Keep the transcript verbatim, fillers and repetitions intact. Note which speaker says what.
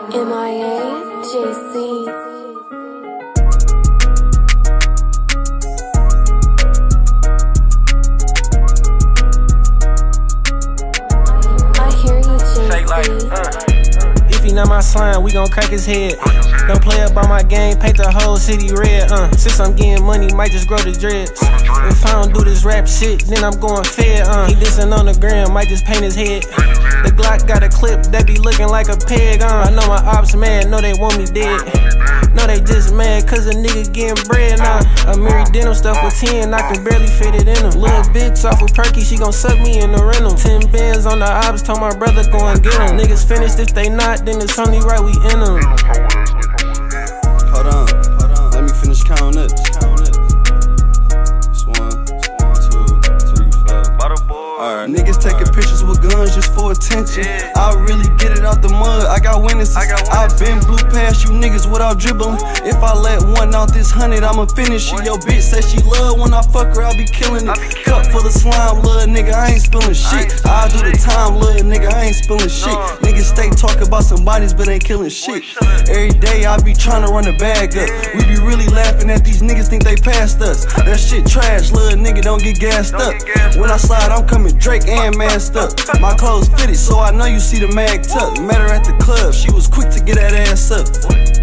Speaker 1: M I A J C.
Speaker 2: If he not my slime, we gon' crack his head. Don't play up on my game, paint the whole city red. Uh, since I'm getting money, might just grow the dreads. If I don't do this rap shit, then I'm going fed. Uh, he dissing on the gram, might just paint his head. The Glock got a clip that be looking like a peg. Uh, I know my ops mad, know they want me dead. No, they just mad cause a nigga getting bread. Nah, a Mary Denim stuff with ten, I can barely fit it in them. Little bitch off of Perky, she gon' suck me in the rental. Ten bands on the ops, told my brother go and get them. Niggas finished, if they not, then it's only right we in them.
Speaker 3: Hold on, hold on, let me finish counting up. It's one, two, three, four. Alright, niggas taking pictures with guns just for attention. I really get it out the mud, I got witnesses. I've been blue past you niggas without dribbling. If I let one out this hundred, I'ma finish it. Yo bitch say she love when I fuck her, I be killing it. Cup full of slime, little nigga, I ain't spilling shit. I do the time, little nigga, I ain't spilling shit. Niggas stay talking about some bodies, but ain't killing shit. Every day I be trying to run the bag up. We be really laughing at these niggas think they passed us. That shit trash, little nigga, don't get gassed up. When I slide, I'm coming Drake and masked up. My clothes fitted, so I know you see the mag tuck. Met her at the club, she was quick to get that ass up.